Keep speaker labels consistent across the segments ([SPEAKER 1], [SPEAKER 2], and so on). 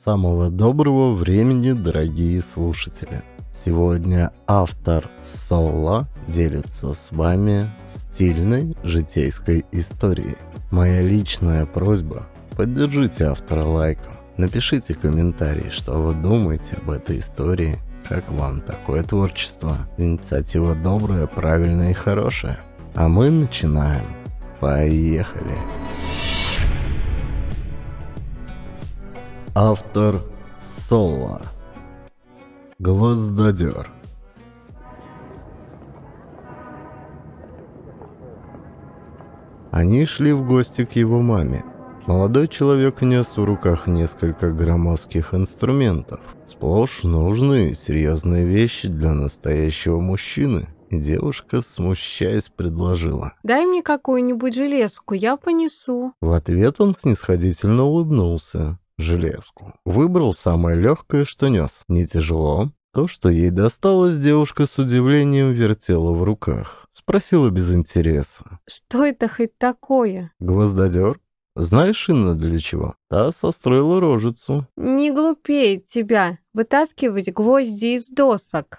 [SPEAKER 1] Самого доброго времени, дорогие слушатели! Сегодня автор Соло делится с вами стильной житейской историей. Моя личная просьба – поддержите автора лайком. Напишите комментарий, что вы думаете об этой истории, как вам такое творчество. Инициатива добрая, правильная и хорошая. А мы начинаем. Поехали! Автор Соло. Гвоздодер. Они шли в гости к его маме. Молодой человек нес в руках несколько громоздких инструментов. Сплошь нужные, серьезные вещи для настоящего мужчины. И девушка, смущаясь, предложила:
[SPEAKER 2] «Дай мне какую-нибудь железку, я понесу».
[SPEAKER 1] В ответ он снисходительно улыбнулся. Железку выбрал самое легкое, что нес. Не тяжело. То, что ей досталось, девушка с удивлением вертела в руках. Спросила без интереса:
[SPEAKER 2] «Что это хоть такое?»
[SPEAKER 1] «Гвоздодер. Знаешь, Инна, для чего?» Та состроила рожицу.
[SPEAKER 2] «Не глупее тебя вытаскивать гвозди из досок».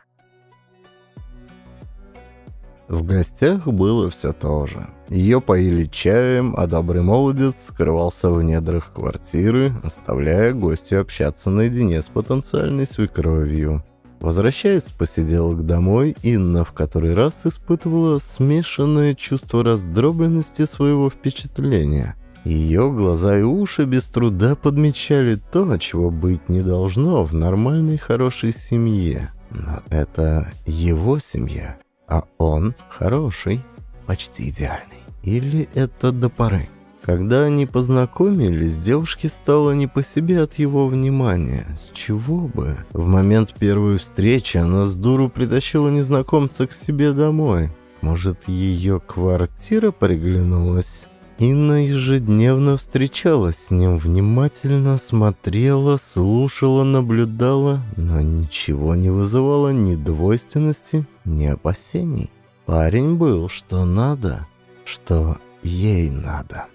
[SPEAKER 1] В гостях было все то же. Ее поили чаем, а добрый молодец скрывался в недрах квартиры, оставляя гостю общаться наедине с потенциальной свекровью. Возвращаясь с посиделок домой, Инна в который раз испытывала смешанное чувство раздробленности своего впечатления. Ее глаза и уши без труда подмечали то, чего быть не должно в нормальной хорошей семье. Но это его семья. А он хороший, почти идеальный. Или это до поры? Когда они познакомились, девушке стало не по себе от его внимания. С чего бы? В момент первой встречи она с дуру притащила незнакомца к себе домой. Может, ее квартира приглянулась? Инна ежедневно встречалась с ним, внимательно смотрела, слушала, наблюдала, но ничего не вызывало ни двойственности, ни опасений. Парень был, что надо, что ей надо.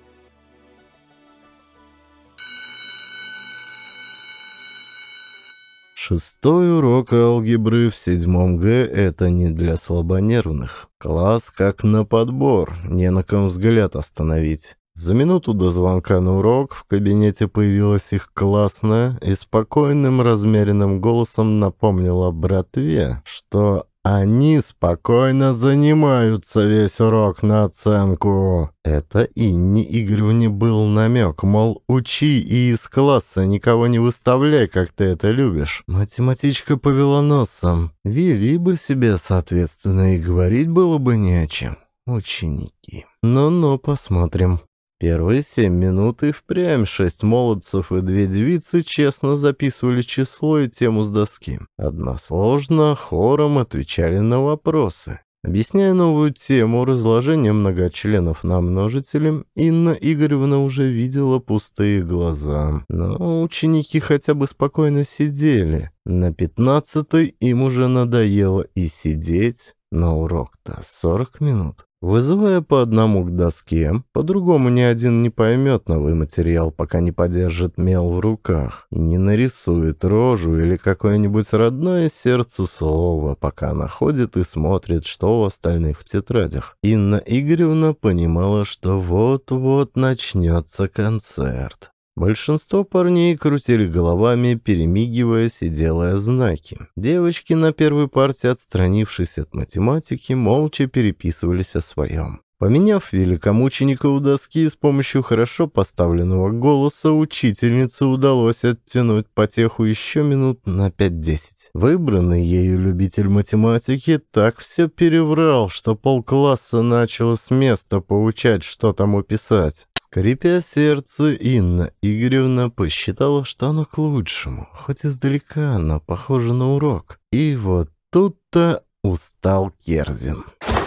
[SPEAKER 1] Шестой урок алгебры в 7 Г – это не для слабонервных. Класс как на подбор, не на ком взгляд остановить. За минуту до звонка на урок в кабинете появилась их классная и спокойным размеренным голосом напомнила братве, что они спокойно занимаются весь урок на оценку. Это Инне Игоревне был намек, мол, учи и из класса никого не выставляй, как ты это любишь. Математичка повела носом. Вели бы себе соответственно и говорить было бы не о чем. Ученики. Ну-ну, посмотрим. Первые 7 минут и впрямь 6 молодцев и 2 девицы честно записывали число и тему с доски. Односложно, хором отвечали на вопросы. Объясняя новую тему разложения многочленов на множители, Инна Игоревна уже видела пустые глаза. Но ученики хотя бы спокойно сидели. На 15-й им уже надоело и сидеть. На урок-то 40 минут. Вызывая по одному к доске, по-другому ни один не поймет новый материал, пока не подержит мел в руках и не нарисует рожу или какое-нибудь родное сердцу слово, пока она ходит и смотрит, что у остальных в тетрадях. Инна Игоревна понимала, что вот-вот начнется концерт. Большинство парней крутили головами, перемигиваясь и делая знаки. Девочки на первой партии, отстранившись от математики, молча переписывались о своем. Поменяв великомученика у доски с помощью хорошо поставленного голоса, учительнице удалось оттянуть потеху еще минут на 5-10. Выбранный ею любитель математики так все переврал, что полкласса начало с места поучать, что там уписать. Скрипя сердце, Инна Игоревна посчитала, что оно к лучшему, хоть издалека оно похоже на урок. И вот тут-то устал Керзин.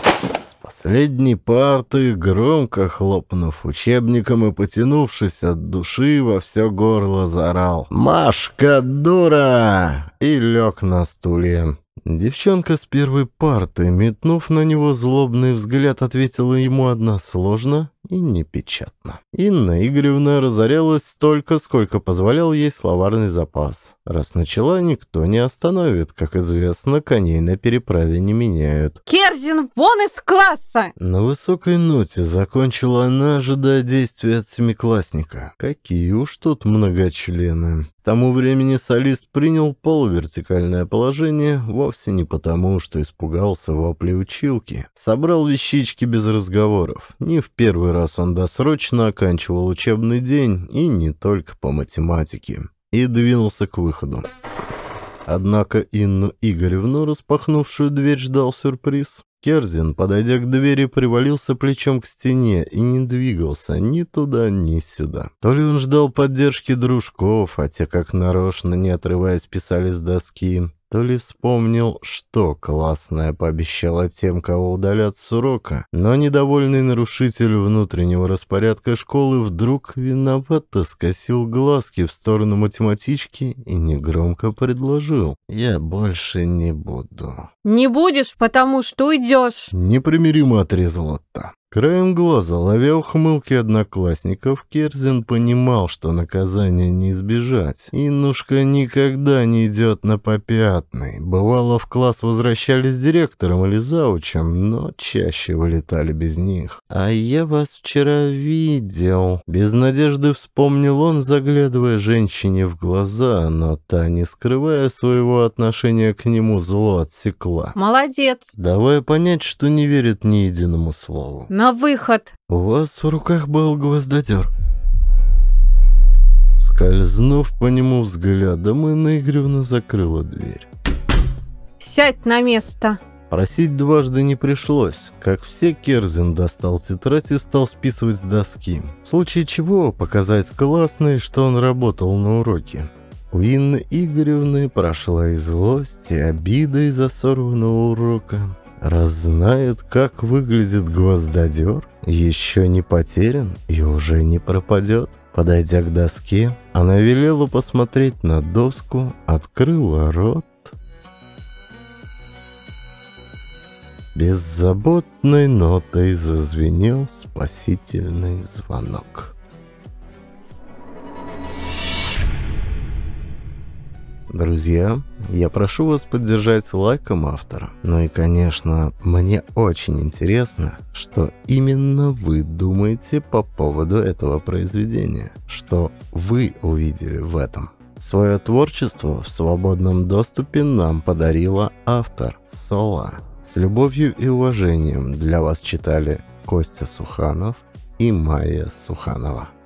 [SPEAKER 1] С последней парты, громко хлопнув учебником и потянувшись от души, во все горло заорал: «Машка, дура!» и лег на стуле. Девчонка с первой парты, метнув на него злобный взгляд, ответила ему односложно и непечатно. Инна Игоревна разорялась столько, сколько позволял ей словарный запас. Раз начала, никто не остановит. Как известно, коней на переправе не меняют.
[SPEAKER 2] Керзин, вон из класса!
[SPEAKER 1] На высокой ноте закончила она, ожидая действия от семиклассника. Какие уж тут многочлены. К тому времени солист принял полувертикальное положение вовсе не потому, что испугался вопли училки. Собрал вещички без разговоров. Не в первый раз он досрочно оканчивал учебный день, и не только по математике. И двинулся к выходу. Однако Инну Игоревну, распахнувшую дверь, ждал сюрприз. Керзин, подойдя к двери, привалился плечом к стене и не двигался ни туда, ни сюда. То ли он ждал поддержки дружков, а те, как нарочно, не отрываясь, писали с доски, то ли вспомнил, что классная пообещала тем, кого удалят с урока, но недовольный нарушитель внутреннего распорядка школы вдруг виновато скосил глазки в сторону математички и негромко предложил: «Я больше не буду».
[SPEAKER 2] Не будешь, потому что уйдешь.
[SPEAKER 1] Непримиримо отрезала та. Краем глаза, ловя ухмылки одноклассников, Керзин понимал, что наказания не избежать. Иннушка никогда не идет на попятный. Бывало, в класс возвращались с директором или заучем, но чаще вылетали без них. «А я вас вчера видел». Без надежды вспомнил он, заглядывая женщине в глаза, но та, не скрывая своего отношения к нему, зло отсекла.
[SPEAKER 2] Молодец.
[SPEAKER 1] Давая понять, что не верит ни единому слову.
[SPEAKER 2] На выход.
[SPEAKER 1] «У вас в руках был гвоздодер». Скользнув по нему взглядом, Инна Игоревна закрыла дверь.
[SPEAKER 2] Сядь на место.
[SPEAKER 1] Просить дважды не пришлось. Как все, Керзин достал тетрадь и стал списывать с доски. В случае чего показать классной, что он работал на уроке. У Инны Игоревны прошла и злость, и обида из-за сорванного урока. Раз знает, как выглядит гвоздодер, еще не потерян и уже не пропадет. Подойдя к доске, она велела посмотреть на доску, открыла рот. Беззаботной нотой зазвенел спасительный звонок. Друзья, я прошу вас поддержать лайком автора. Ну и, конечно, мне очень интересно, что именно вы думаете по поводу этого произведения. Что вы увидели в этом. Свое творчество в свободном доступе нам подарила автор Сола. С любовью и уважением для вас читали Костя Суханов и Майя Суханова.